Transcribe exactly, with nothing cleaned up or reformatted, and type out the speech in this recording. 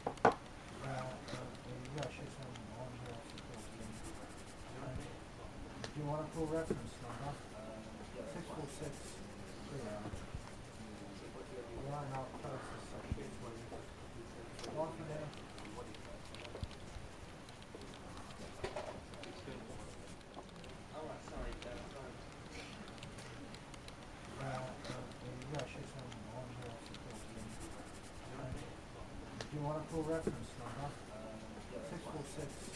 Uh, uh, yeah, she's on on here. Do you want a full reference number? Six four six three zero. Yeah, no, closest section. One for there. Uh, uh, yeah, she's on on here. Do you want a full reference number? Six four six.